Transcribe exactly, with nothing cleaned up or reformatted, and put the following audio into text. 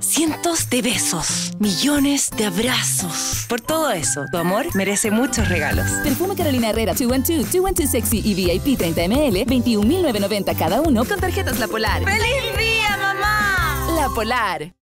cientos de besos, millones de abrazos. Por todo eso, tu amor merece muchos regalos. Perfume Carolina Herrera dos en dos, dos en dos Sexy y V I P treinta mililitros, veintiún mil novecientos noventa cada uno con tarjetas La Polar. ¡Feliz día, mamá! La Polar.